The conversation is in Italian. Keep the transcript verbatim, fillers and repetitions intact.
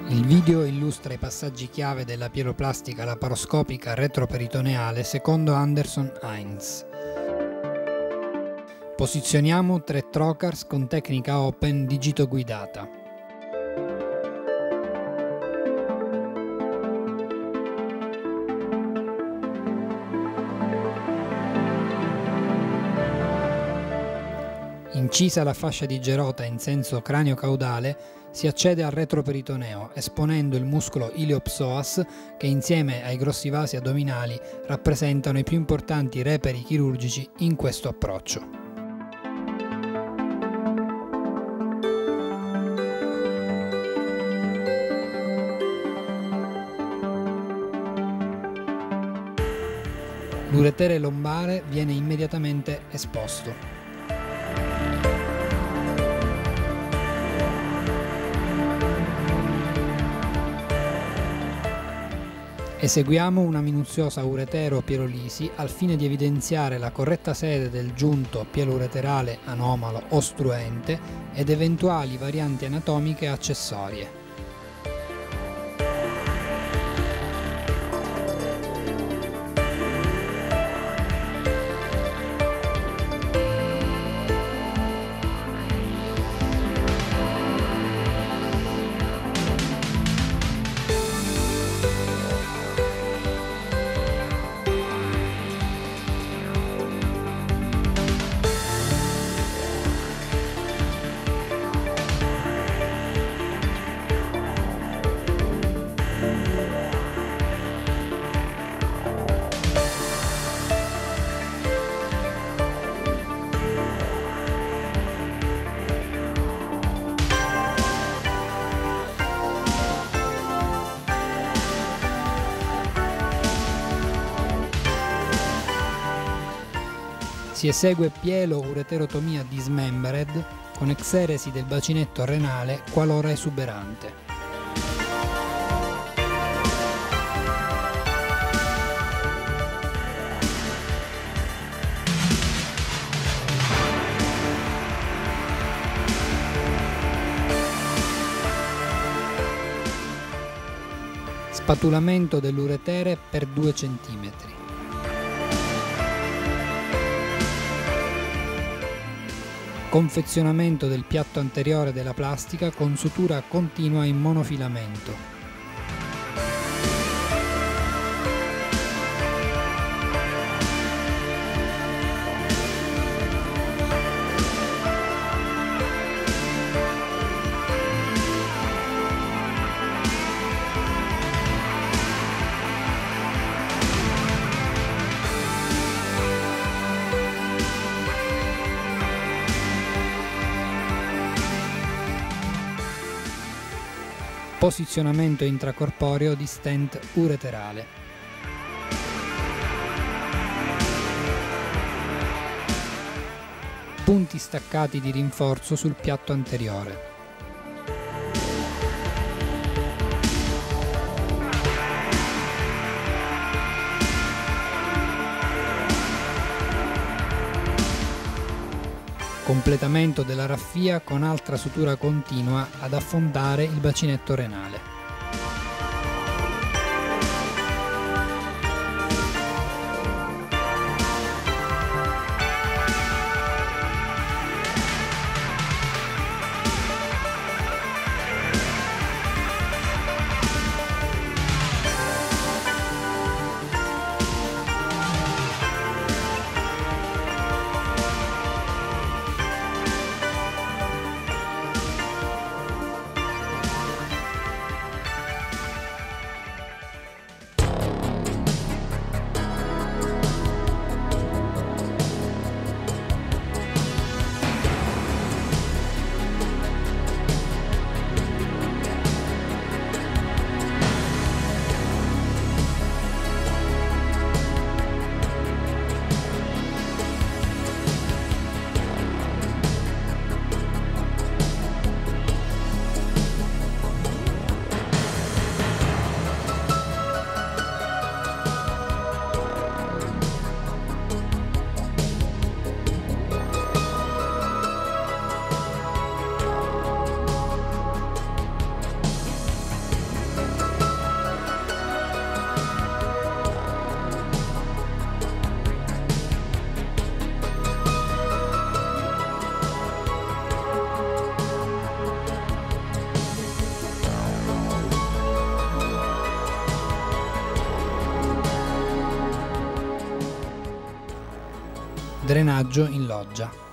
Il video illustra i passaggi chiave della pieloplastica laparoscopica retroperitoneale secondo Anderson-Heinz. Posizioniamo tre trocars con tecnica open digitoguidata. Incisa la fascia di Gerota in senso cranio-caudale, si accede al retroperitoneo esponendo il muscolo iliopsoas che insieme ai grossi vasi addominali rappresentano i più importanti reperi chirurgici in questo approccio. L'uretere lombare viene immediatamente esposto. Eseguiamo una minuziosa uretero-pielolisi al fine di evidenziare la corretta sede del giunto pieloureterale anomalo ostruente ed eventuali varianti anatomiche accessorie. Si esegue pielo-ureterotomia dismembered con exeresi del bacinetto renale qualora esuberante. Spatulamento dell'uretere per due centimetri. Confezionamento del piatto anteriore della plastica con sutura continua in monofilamento. Posizionamento intracorporeo di stent ureterale. Punti staccati di rinforzo sul piatto anteriore. Completamento della raffia con altra sutura continua ad affondare il bacinetto renale. Drenaggio in loggia.